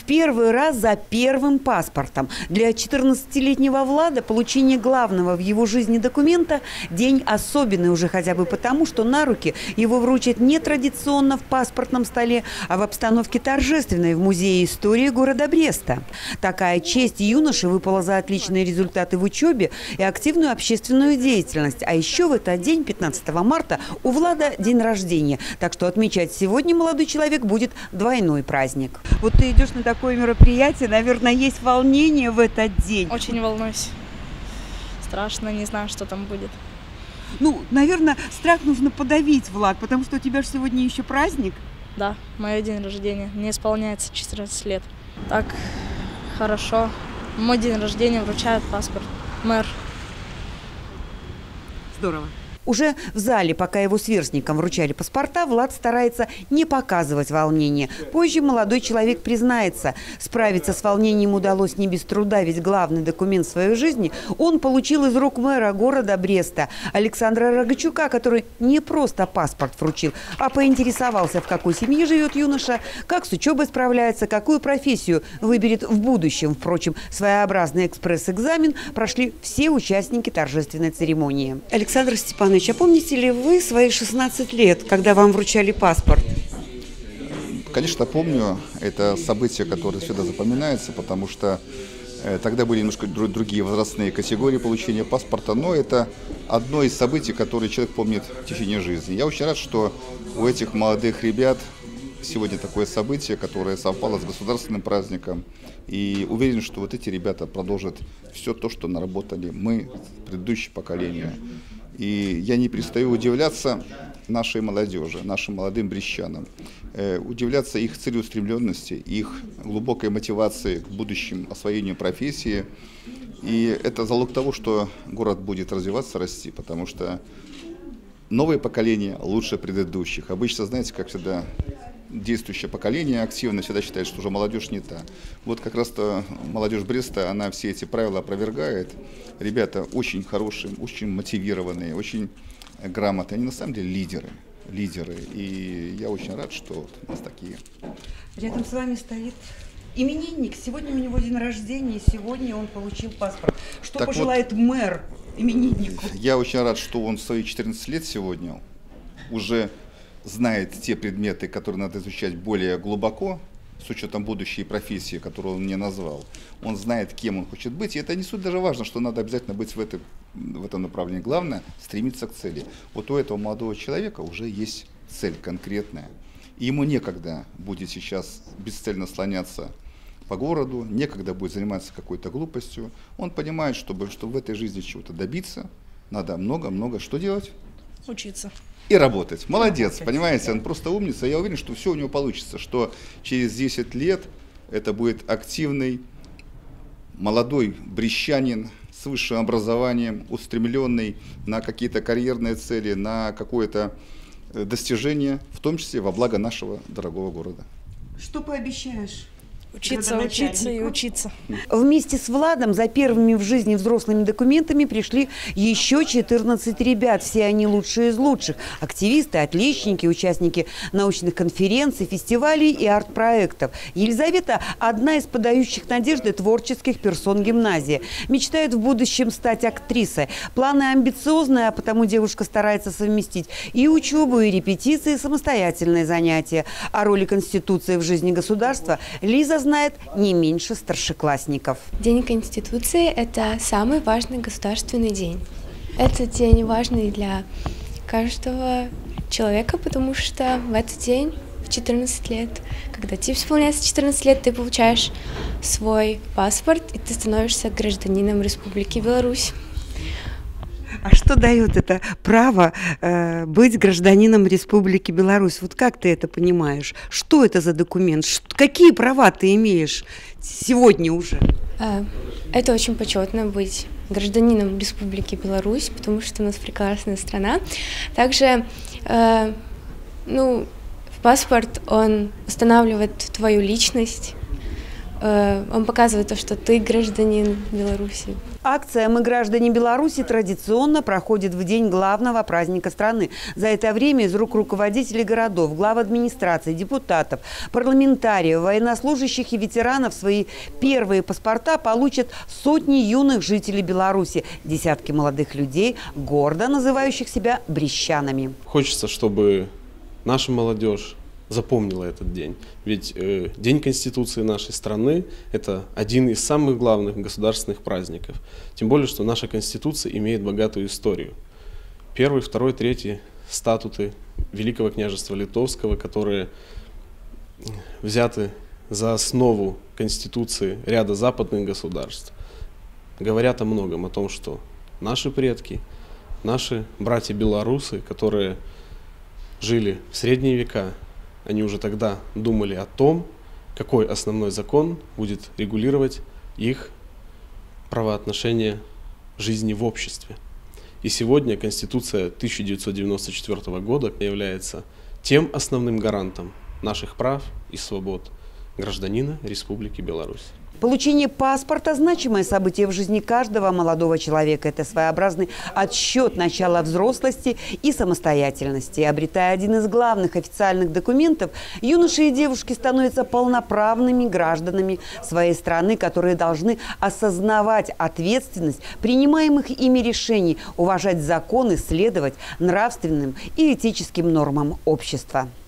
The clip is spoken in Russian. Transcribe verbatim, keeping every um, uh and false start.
первый раз за первым паспортом. Для четырнадцатилетнего Влада получение главного в его жизни документа – день особенный уже хотя бы потому, что на руки его вручат не традиционно в паспортном столе, а в обстановке торжественной в Музее истории города Бреста. Такая честь юноше выпала за отличные результаты в учебе и активную общественную деятельность. А еще в этот день, пятнадцатого марта, у Влада день рождения. Так что отмечать сегодня молодой человек будет двойной праздник. Вот ты идешь на такое мероприятие, наверное, есть волнение в этот день. Очень волнуюсь. Страшно, не знаю, что там будет. Ну, наверное, страх нужно подавить, Влад, потому что у тебя же сегодня еще праздник. Да, мой день рождения. Мне исполняется четырнадцать лет. Так, хорошо. В мой день рождения вручают паспорт. Мэр. Здорово. Уже в зале, пока его сверстникам вручали паспорта, Влад старается не показывать волнение. Позже молодой человек признается, справиться с волнением удалось не без труда, ведь главный документ в своей жизни он получил из рук мэра города Бреста Александра Рогачука, который не просто паспорт вручил, а поинтересовался, в какой семье живет юноша, как с учебой справляется, какую профессию выберет в будущем. Впрочем, своеобразный экспресс-экзамен прошли все участники торжественной церемонии. Александр Степанович, а помните ли вы свои шестнадцать лет, когда вам вручали паспорт? Конечно, помню. Это событие, которое всегда запоминается, потому что э, тогда были немножко другие возрастные категории получения паспорта, но это одно из событий, которые человек помнит в течение жизни. Я очень рад, что у этих молодых ребят сегодня такое событие, которое совпало с государственным праздником. И уверен, что вот эти ребята продолжат все то, что наработали мы, предыдущее поколение. И я не перестаю удивляться нашей молодежи, нашим молодым брестчанам, э, удивляться их целеустремленности, их глубокой мотивации к будущему освоению профессии. И это залог того, что город будет развиваться, расти, потому что новое поколение лучше предыдущих. Обычно, знаете, как всегда, действующее поколение активно всегда считает, что уже молодежь не та. Вот как раз-то молодежь Бреста, она все эти правила опровергает. Ребята очень хорошие, очень мотивированные, очень грамотные. Они на самом деле лидеры. лидеры. И я очень рад, что вот у нас такие. Рядом с вами стоит именинник. Сегодня у него день рождения, и сегодня он получил паспорт. Что так пожелает вот, мэр имениннику? Я очень рад, что он в свои четырнадцать лет сегодня уже знает те предметы, которые надо изучать более глубоко, с учетом будущей профессии, которую он мне назвал. Он знает, кем он хочет быть, и это не суть даже важно, что надо обязательно быть в, этой, в этом направлении. Главное – стремиться к цели. Вот у этого молодого человека уже есть цель конкретная. И ему некогда будет сейчас бесцельно слоняться по городу, некогда будет заниматься какой-то глупостью. Он понимает, чтобы, чтобы в этой жизни чего-то добиться, надо много-много что делать? Учиться. И работать. Молодец, понимаете, он просто умница. Я уверен, что все у него получится, что через десять лет это будет активный, молодой брестчанин с высшим образованием, устремленный на какие-то карьерные цели, на какое-то достижение, в том числе во благо нашего дорогого города. Что пообещаешь? Учиться, учиться и учиться. Вместе с Владом за первыми в жизни взрослыми документами пришли еще четырнадцать ребят. Все они лучшие из лучших. Активисты, отличники, участники научных конференций, фестивалей и арт-проектов. Елизавета – одна из подающих надежды творческих персон гимназии. Мечтает в будущем стать актрисой. Планы амбициозные, а потому девушка старается совместить и учебу, и репетиции, и самостоятельные занятия. О роли Конституции в жизни государства Лиза знает не меньше старшеклассников. День Конституции – это самый важный государственный день. Это день важный для каждого человека, потому что в этот день, в четырнадцать лет, когда тебе исполняется четырнадцать лет, ты получаешь свой паспорт, и ты становишься гражданином Республики Беларусь. А что дает это право э, быть гражданином Республики Беларусь? Вот как ты это понимаешь? Что это за документ? Что, какие права ты имеешь сегодня уже? Это очень почетно быть гражданином Республики Беларусь, потому что у нас прекрасная страна. Также, э, ну, паспорт, он устанавливает твою личность, Он показывает то, что ты гражданин Беларуси. Акция «Мы граждане Беларуси» традиционно проходит в день главного праздника страны. За это время из рук руководителей городов, глав администрации, депутатов, парламентариев, военнослужащих и ветеранов свои первые паспорта получат сотни юных жителей Беларуси, десятки молодых людей, гордо называющих себя брещанами. Хочется, чтобы наша молодежь запомнила этот день. Ведь э, День Конституции нашей страны – это один из самых главных государственных праздников. Тем более, что наша Конституция имеет богатую историю. Первый, второй, третий статуты Великого княжества Литовского, которые взяты за основу Конституции ряда западных государств, говорят о многом, о том, что наши предки, наши братья-белорусы, которые жили в средние века, они уже тогда думали о том, какой основной закон будет регулировать их правоотношения жизни в обществе. И сегодня Конституция тысяча девятьсот девяносто четвёртого года является тем основным гарантом наших прав и свобод гражданина Республики Беларусь. Получение паспорта – значимое событие в жизни каждого молодого человека. Это своеобразный отсчет начала взрослости и самостоятельности. Обретая один из главных официальных документов, юноши и девушки становятся полноправными гражданами своей страны, которые должны осознавать ответственность принимаемых ими решений, уважать законы, следовать нравственным и этическим нормам общества.